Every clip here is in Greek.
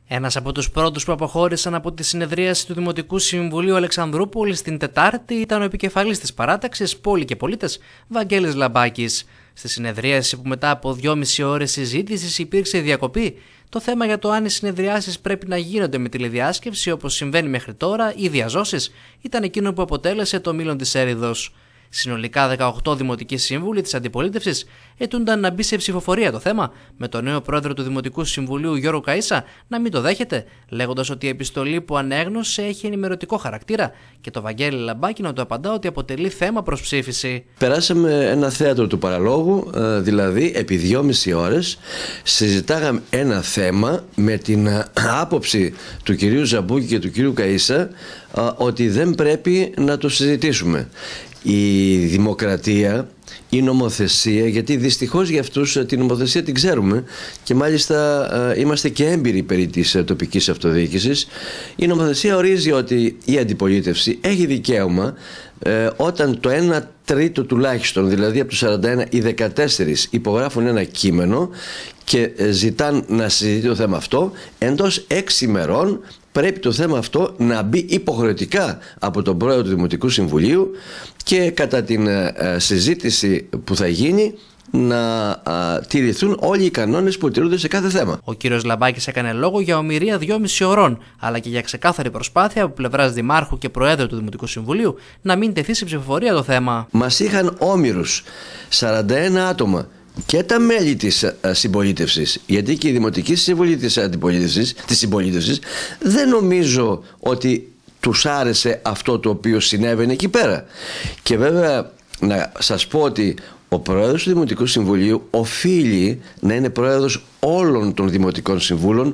Ένας από τους πρώτους που αποχώρησαν από τη συνεδρίαση του Δημοτικού Συμβουλίου Αλεξανδρούπολης την Τετάρτη ήταν ο επικεφαλής της παράταξης Πόλη και Πολίτες, Βαγγέλης Λαμπάκης. Στη συνεδρίαση που μετά από 2,5 ώρες συζήτησης υπήρξε διακοπή, το θέμα για το αν οι συνεδριάσεις πρέπει να γίνονται με τηλεδιάσκεψη όπως συμβαίνει μέχρι τώρα ή διαζώσεις ήταν εκείνο που αποτέλεσε το μήλον της έριδος. Συνολικά 18 δημοτικοί σύμβουλοι της αντιπολίτευσης αιτούνταν να μπει σε ψηφοφορία το θέμα, με τον νέο πρόεδρο του Δημοτικού Συμβουλίου Γιώργο Καΐσα να μην το δέχεται, λέγοντας ότι η επιστολή που ανέγνωσε έχει ενημερωτικό χαρακτήρα και το Βαγγέλη Λαμπάκη να του απαντά ότι αποτελεί θέμα προς ψήφιση. Περάσαμε ένα θέατρο του παραλόγου, δηλαδή επί 2,5 ώρες συζητάγαμε ένα θέμα με την άποψη του κυρίου Ζαμπούκη και του κυρίου Καΐσα ότι δεν πρέπει να το συζητήσουμε. Η δημοκρατία, η νομοθεσία, γιατί δυστυχώς για αυτούς την νομοθεσία την ξέρουμε και μάλιστα είμαστε και έμπειροι περί της τοπικής αυτοδιοίκησης. Η νομοθεσία ορίζει ότι η αντιπολίτευση έχει δικαίωμα όταν το 1/3 τουλάχιστον, δηλαδή από τους 41 οι 14 υπογράφουν ένα κείμενο και ζητάν να συζητεί το θέμα αυτό, εντός 6 ημερών πρέπει το θέμα αυτό να μπει υποχρεωτικά από τον πρόεδρο του Δημοτικού Συμβουλίου και κατά την συζήτηση που θα γίνει να τηρηθούν όλοι οι κανόνες που τηρούνται σε κάθε θέμα. Ο κύριος Λαμπάκης έκανε λόγο για ομηρία 2,5 ωρών, αλλά και για ξεκάθαρη προσπάθεια από πλευράς Δημάρχου και Προέδρου του Δημοτικού Συμβουλίου να μην τεθεί σε ψηφοφορία το θέμα. Μας είχαν όμηρους 41 άτομα και τα μέλη της συμπολίτευσης, γιατί και η Δημοτική Συμβουλή της συμπολίτευσης δεν νομίζω ότι τους άρεσε αυτό το οποίο συνέβαινε εκεί πέρα. Και βέβαια να σας πω ότι ο πρόεδρος του Δημοτικού Συμβουλίου οφείλει να είναι πρόεδρος όλων των Δημοτικών Συμβούλων,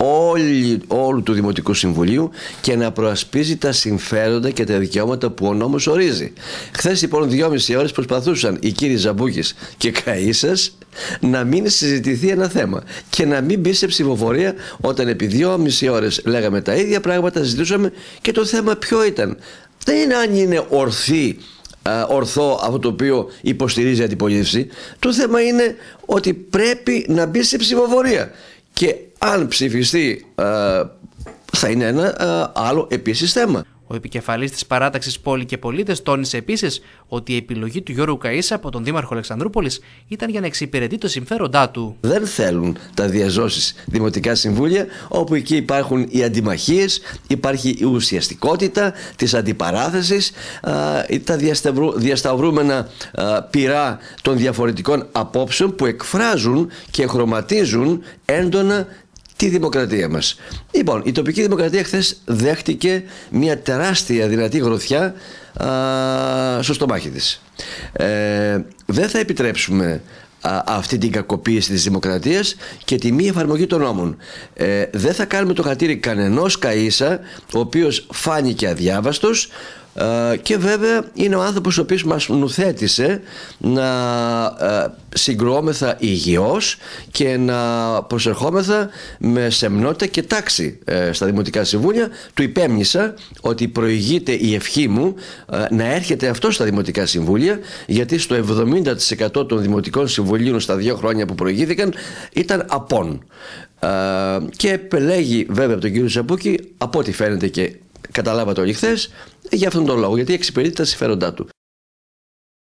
όλου του Δημοτικού Συμβουλίου και να προασπίζει τα συμφέροντα και τα δικαιώματα που ο νόμος ορίζει. Χθες λοιπόν 2,5 ώρες προσπαθούσαν οι κύριοι Ζαμπούκης και Καΐσας να μην συζητηθεί ένα θέμα και να μην μπει σε ψηφοφορία όταν επί 2,5 ώρες λέγαμε τα ίδια πράγματα, συζητούσαμε και το θέμα ποιο ήταν. Δεν είναι αν είναι ορθό αυτό το οποίο υποστηρίζει η αντιπολίτευση. Το θέμα είναι ότι πρέπει να μπει σε ψηφοφορία και αν ψηφιστεί θα είναι ένα άλλο επίσης θέμα. Ο επικεφαλής της παράταξης Πόλη και Πολίτες τόνισε επίσης ότι η επιλογή του Γιώργου Καΐσα από τον Δήμαρχο Αλεξανδρούπολης ήταν για να εξυπηρετεί το συμφέροντά του. Δεν θέλουν τα διαζώσεις δημοτικά συμβούλια, όπου εκεί υπάρχουν οι αντιμαχίες, υπάρχει η ουσιαστικότητα της αντιπαράθεσης, τα διασταυρούμενα πυρά των διαφορετικών απόψεων που εκφράζουν και χρωματίζουν έντονα τη δημοκρατία μας. Λοιπόν, η τοπική δημοκρατία χθες δέχτηκε μια τεράστια δυνατή γροθιά στο στομάχι της. Δεν θα επιτρέψουμε αυτή την κακοποίηση της δημοκρατίας και τη μη εφαρμογή των νόμων. Δεν θα κάνουμε το χατήρι κανενός Καΐσα, ο οποίος φάνηκε αδιάβαστος, και βέβαια είναι ο άνθρωπος ο οποίος μας νουθέτησε να συγκρουόμεθα υγιώς και να προσερχόμεθα με σεμνότητα και τάξη στα Δημοτικά Συμβούλια. Του υπέμνησα ότι προηγείται η ευχή μου να έρχεται αυτό στα Δημοτικά Συμβούλια, γιατί στο 70% των Δημοτικών Συμβουλίων στα 2 χρόνια που προηγήθηκαν ήταν απόν. Και επελέγει βέβαια από τον κύριο Ζαμπούκη, από ό,τι φαίνεται και καταλάβατε όλοι χθες, για αυτόν τον λόγο, γιατί εξυπηρετεί τα συμφέροντά του.